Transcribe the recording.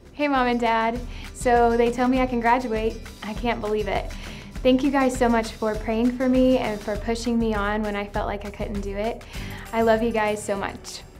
Hey Mom and Dad. So they tell me I can graduate. I can't believe it. Thank you guys so much for praying for me and for pushing me on when I felt like I couldn't do it. I love you guys so much.